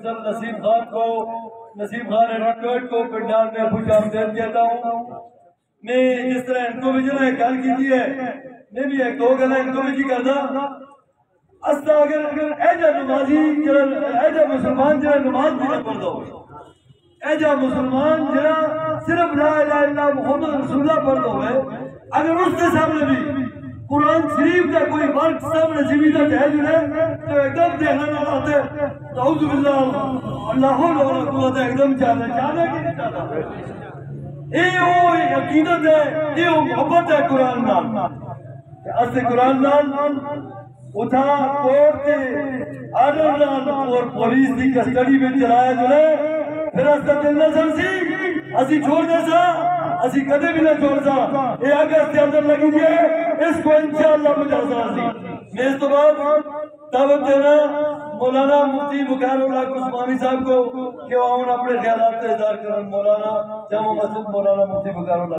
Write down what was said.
افضل نسیم خان کو، نسیم خان ریکارڈ کو پنڈال میں خوش آمدید کہتا ہوں۔ میں جس طرح ان کو بھی جو ہے گل کی ہے، میں بھی ایک دو گلا ان کو بھی کر دا استا اگر ایجا نمازی ایجا مسلمان جڑا نماز بھی نہ پڑھتا ہو، ایجا مسلمان جڑا صرف لا الہ الا محمد رسول اللہ پڑھتا ہوئے، اگر اس کے سامنے بھی قرآن شریف کا کوئی فرق سامنے زمینہ ہے جو ہے تو ایک دم دیکھنا نہ آتے اعوذ باللہ اللہ ولا قوت ایک دم چاہتا کہ نہیں چاہتا۔ یہ وہ عقیدت ہے، یہ وہ محبت ہے قرآن نال۔ اس قرآن نال اٹھا کوٹ کے آرڈر نال اور پولیس کی کسٹڈی میں چلایا جو ہے، پھر اس کا دل نہ سنسی اسی چھوڑ دے سا، اسی کدے بھی نہ چھوڑ سا۔ یہ اگست کے اندر لگی ہے، اس کو انشاءاللہ مجھا سی۔ میں اس تو بعد دعوت دینا مولانا مفتی بخار اللہ عثمانی صاحب کو کہ وہ اپنے خیالات کا اظہار کریں۔ مولانا جامع مسجد مولانا مفتی بخار اللہ